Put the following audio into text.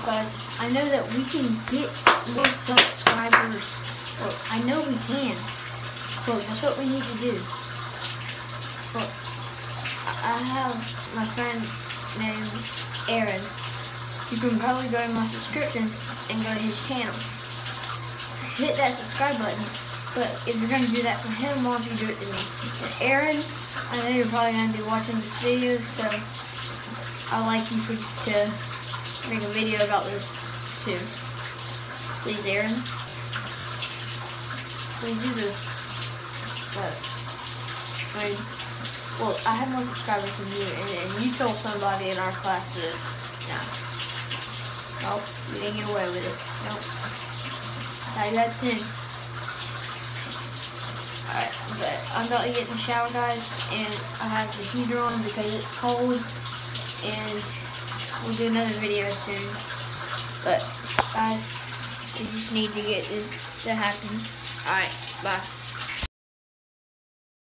guys, I know that we can get more subscribers. Well, I know we can. Look, that's what we need to do. Look, I have my friend named Aaron. You can probably go to my subscriptions and go to his channel. Hit that subscribe button. But if you're going to do that for him, why don't you do it to me? And Aaron, I know you're probably going to be watching this video, so I'd like you to make a video about this too. Please, Aaron. Please do this. But, well, I have more subscribers than you, and you told somebody in our class to, no. Nope, you didn't get away with it. Nope. I got 10. Alright, but I'm about to get in the shower, guys, and I have the heater on because it's cold, and we'll do another video soon. But, guys, we just need to get this to happen. Alright, bye.